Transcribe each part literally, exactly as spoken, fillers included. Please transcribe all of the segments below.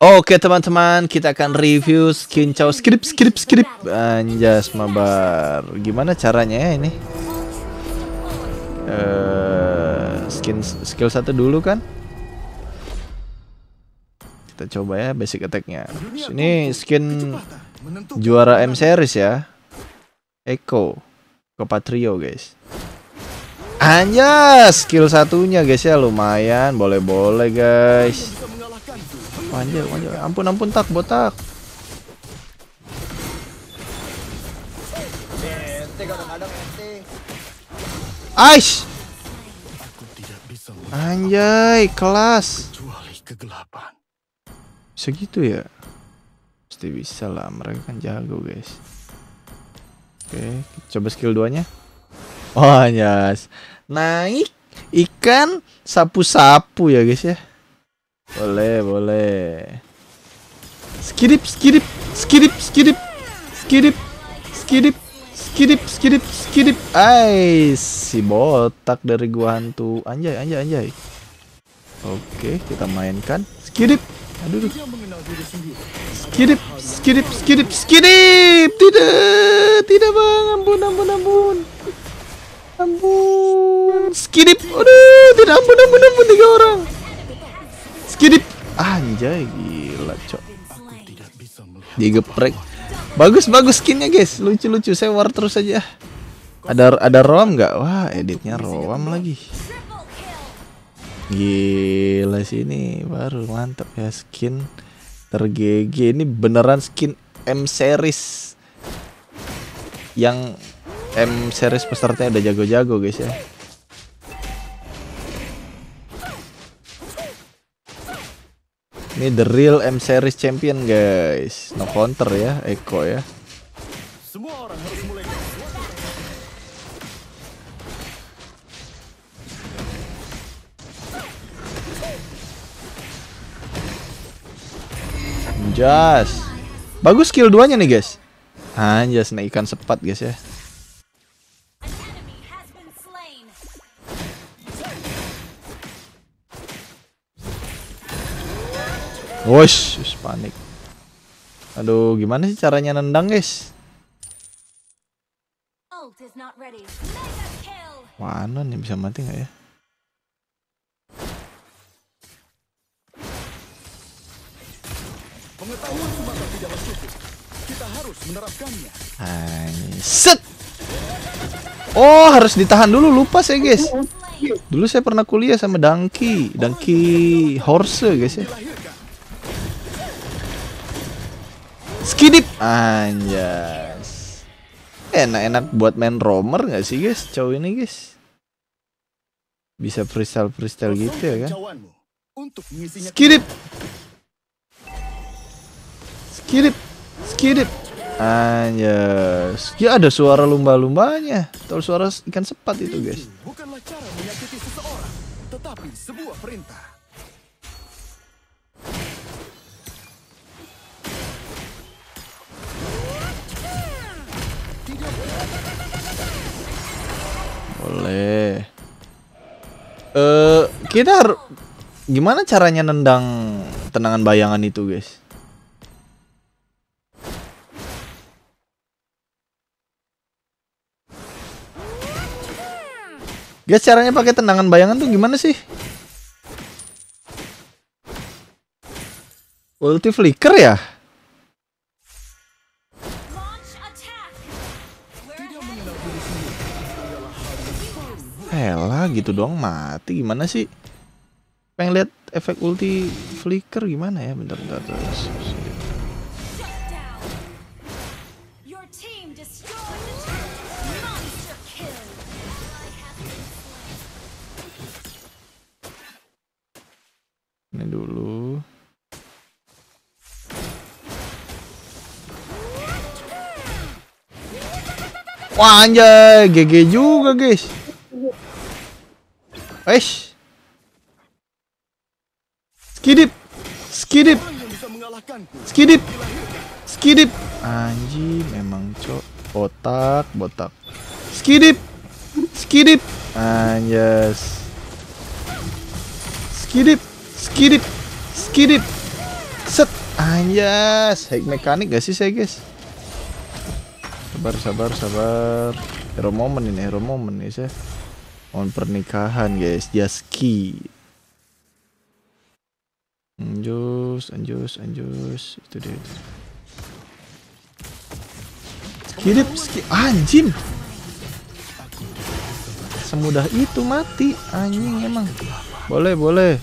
Oke teman-teman, kita akan review skin Chow Script Script Script Anjas mabar. Gimana caranya ya ini? Uh, skin skill satu dulu kan? Kita coba ya basic attack-nya. Ini skin juara M series ya. Echo Kopatrio guys. Anjas skill satunya guys ya, lumayan, boleh-boleh guys. Anjir, anjir. Ampun, ampun, tak, botak. Aish. Anjay, kelas. Bisa gitu ya? Pasti bisa lah, mereka kan jago guys. Oke, coba skill duanya. Oh, yes. Naik ikan sapu-sapu ya guys ya. Boleh, boleh. Skidip, skidip, skidip, skidip, skidip, skidip, skidip, skidip, skidip. Ais, si botak dari gua hantu. Anjay, anjay, anjay. Oke, kita mainkan. Skidip. Aduh. Skidip, skidip, skidip, skidip. Tidak, tidak bang. Ampun, ampun, ampun. Ampun. Skidip. Aduh, tidak, ampun, ampun, ampun. Tiga orang. Skidip. Anjay, gila cok. Digeprek. Bagus bagus skinnya guys, lucu-lucu. Saya war terus aja. Ada ada ROM nggak? Wah, editnya ROM lagi. Gila sih ini baru mantap ya, skin ter-G G. Ini beneran skin M series. Yang M series pesertanya udah jago-jago guys ya. Ini the real M series champion guys. No counter ya, Echo ya. Semua orang harus mulai. Anjas. Bagus skill duanya nih guys. Anjas, nah ikan sepat guys ya. Wosh, panik. Aduh, gimana sih caranya nendang, guys? Mana nih, bisa mati nggak ya? Pengetahuan semata tidaklah cukup. Kita harus menerapkannya. Set. Oh, harus ditahan dulu, lupa saya, guys. Dulu saya pernah kuliah sama Dangki, Dangki Horse, guys ya. Skidip. Anjas. Enak-enak buat main roamer nggak sih guys, cowok ini guys. Bisa freestyle-freestyle gitu ya kan. Skidip. Skidip. Skidip. Anjas. Ya ada suara lumba-lumbanya. Atau suara ikan sepat itu guys. Bukanlah cara menyakiti seseorang, tetapi sebuah perintah. Boleh. Eh, uh, kita harus gimana caranya nendang tendangan bayangan itu, guys? Guys, caranya pakai tendangan bayangan tuh gimana sih? Ulti flicker ya? Elah gitu doang mati, gimana sih? Pengen lihat efek ulti flicker gimana ya? Bentar, bentar, bentar. Ini dulu. Wah anjay, G G juga guys. Eish. Skidip. Skidip. Skidip. Skidip. Anjing memang cok. Botak, botak. Skidip. Skidip. Anjas. Skidip. Skidip. Skidip. Set, anjas, hack mekanik gak sih saya guys? Sabar, sabar, sabar. Hero moment ini, hero moment guys ya. Momen pernikahan guys, Jaski. Anjus, anjus, anjus. Itu dia. Itu. Skidip, skip, anjing. Semudah itu mati, anjing emang. Boleh, boleh.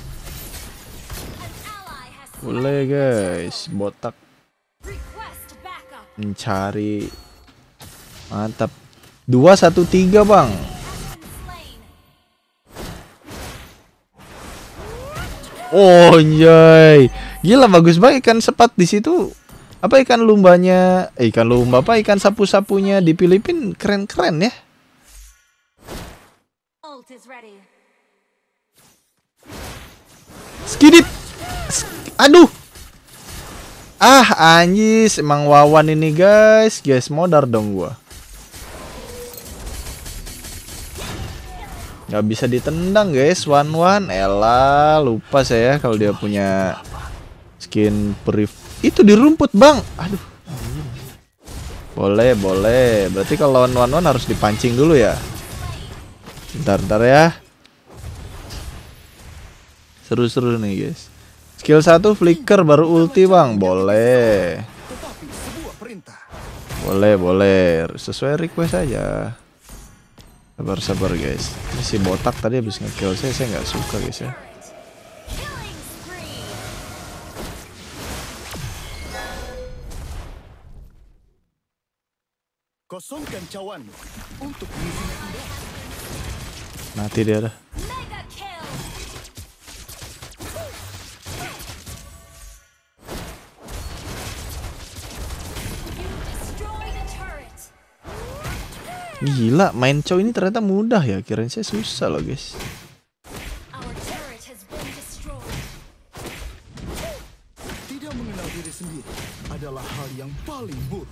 Boleh guys, botak mencari. Mantap. Dua satu tiga bang. Oh anjay, gila bagus banget ikan sepat di situ. Apa ikan lumbanya? Eh, ikan lumba apa ikan sapu-sapunya di Filipina keren-keren ya. Skidip. Aduh. Ah anjis, emang Wawan ini guys. Guys, modar dong gua. Gak bisa ditendang guys, one one. Elah, lupa saya kalau dia punya skin brief. Itu di rumput bang. Aduh. Boleh, boleh. Berarti kalau lawan one one harus dipancing dulu ya. Bentar, bentar ya. Seru-seru nih guys. Skill satu flicker baru ulti bang. Boleh. Boleh, boleh. Sesuai request aja. Sabar-sabar guys. Ini si botak tadi habis nge-kill saya, saya nggak suka guys ya. Kosongkan cawanmu untuk mati dia dah. Gila, main cow ini ternyata mudah ya. Kirain saya susah loh guys. Tidak mengenal diri sendiri adalah hal yang paling buruk.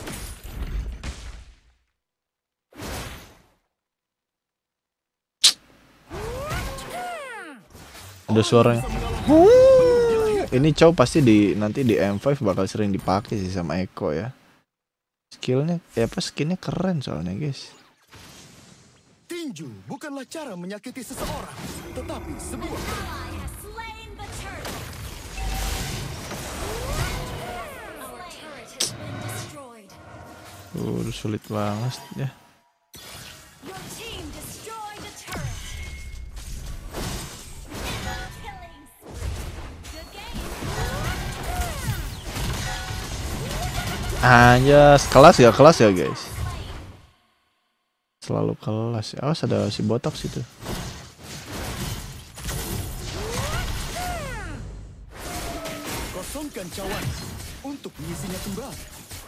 Ada suaranya. Ini cow pasti di nanti di M lima bakal sering dipakai sih sama Eko ya. Skillnya, ya apa skinnya keren soalnya guys. Tinju bukanlah cara menyakiti seseorang, tetapi sebuah. Uh, sulit banget ya. Anjas, kelas ya, kelas ya guys. Selalu kelas. Awas ada si botak situ. Kosongkan cawan untuk mengisinya kembali.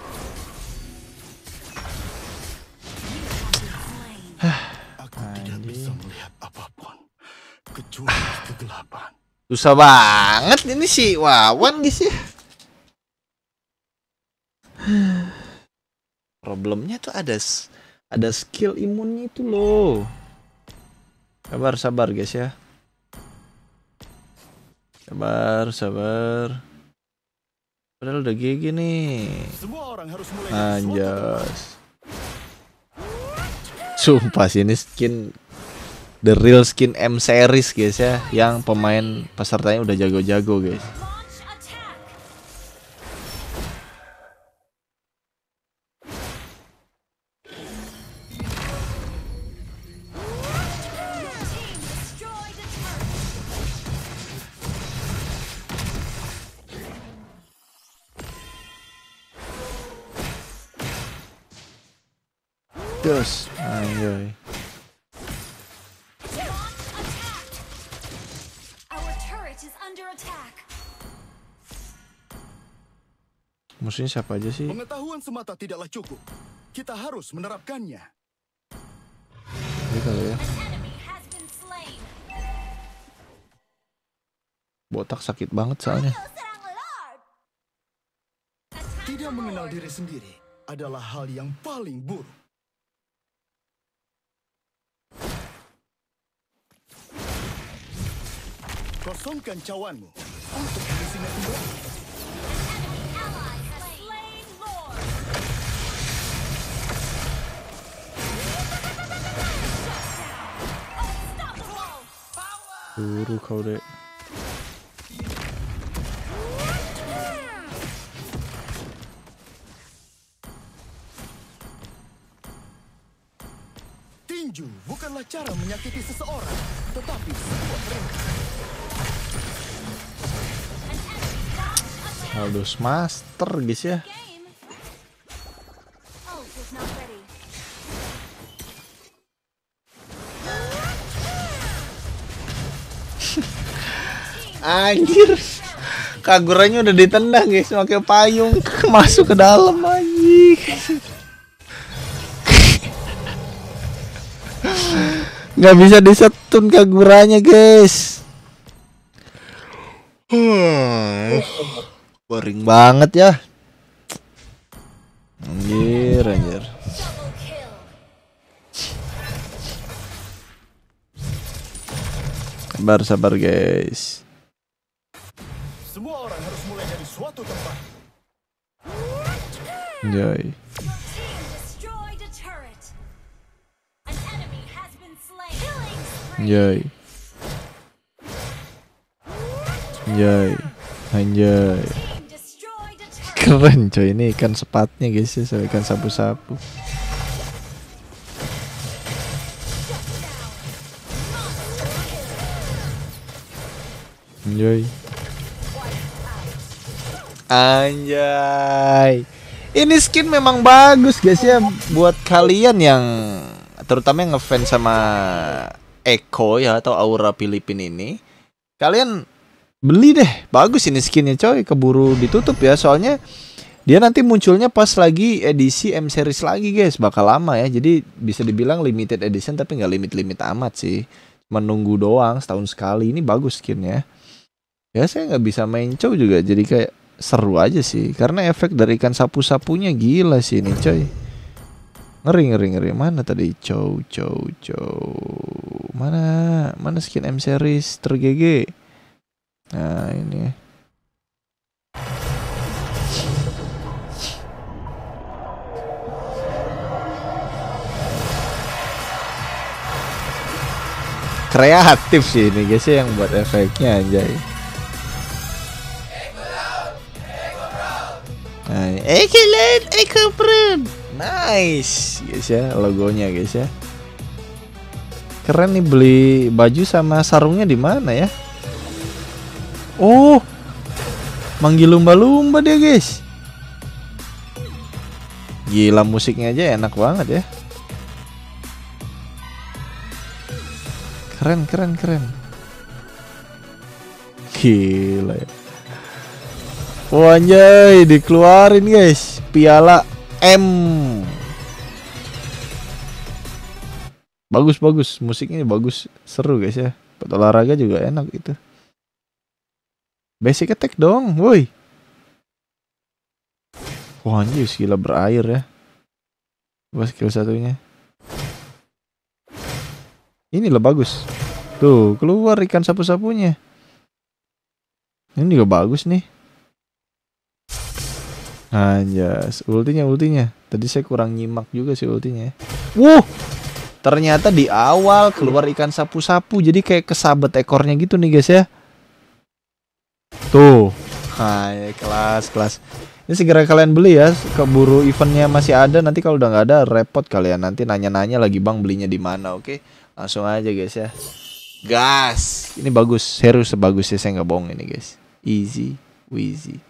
Aku tidak bisa melihat apapun kecuali kegelapan. Susah banget ini si Wawan guys ya. Problemnya tuh ada ada skill imunnya itu loh. Sabar sabar guys ya. Sabar sabar. Padahal udah G G nih. Semua orang harus mulai. Anjas. Sumpah sih ini skin the real skin M series guys ya, yang pemain pesertanya udah jago-jago guys. Terus, anjay. Musuhnya siapa aja sih? Pengetahuan semata tidaklah cukup. Kita harus menerapkannya. Ini kali ya. Botak sakit banget soalnya. Tidak mengenal diri sendiri adalah hal yang paling buruk. Kosongkan cawanmu untuk mengisinya kembali. Buru kau dek. Tinju bukanlah cara menyakiti seseorang, tetapi sebuah perintah. Aldous Master guys ya. Anjir, Kaguranya udah ditendang guys, pakai payung masuk ke dalam anjing. Nggak bisa disetun Kaguranya guys. Hmm. Boring banget ya. Anjir, anjir. Sabar, sabar guys. Semua orang harus mulai dari suatu tempat. Joy. Joy. Joy. Anjay. Keren coy, ini ikan sepatnya guys ya, ikan sapu-sapu. Anjay. Anjay. Ini skin memang bagus guys ya, buat kalian yang terutama yang ngefans sama Echo ya atau Aura Filipin ini. Kalian beli deh, bagus ini skinnya coy, keburu ditutup ya, soalnya dia nanti munculnya pas lagi edisi M series lagi guys, bakal lama ya, jadi bisa dibilang limited edition tapi nggak limit-limit amat sih, menunggu doang setahun sekali. Ini bagus skinnya ya, saya nggak bisa main cow juga, jadi kayak seru aja sih, karena efek dari ikan sapu-sapunya gila sih ini coy, ngeri ngeri ngeri. Mana tadi cow cow cow, mana mana skin M series ter-G G. Nah ini kreatif sih ini guys ya, yang buat efeknya anjay. Nah, excellent, Echo Prune. Nice guys ya, logonya guys ya. Keren nih, beli baju sama sarungnya di mana ya? Oh, manggil lumba-lumba dia guys. Gila, musiknya aja enak banget ya. Keren, keren, keren. Gila ya. Wah anjay, dikeluarin guys, piala M. Bagus, bagus, musiknya bagus, seru guys ya. Buat olahraga juga enak itu. Basic attack dong, woi. Wah anjir, gila berair ya. Coba skill satunya. Ini loh bagus. Tuh, keluar ikan sapu-sapunya. Ini juga bagus nih. Anjas, ultinya ultinya. Tadi saya kurang nyimak juga sih ultinya. Wuh. Ternyata di awal keluar ikan sapu-sapu, jadi kayak kesabet ekornya gitu nih guys ya. Tuh, hai kelas kelas. Ini segera kalian beli ya, keburu eventnya masih ada. Nanti kalau udah nggak ada, repot kalian nanti nanya-nanya lagi bang belinya di mana. Oke, langsung aja guys ya. Gas, ini bagus, serius sebagus ya, saya nggak bohong ini guys. Easy, easy.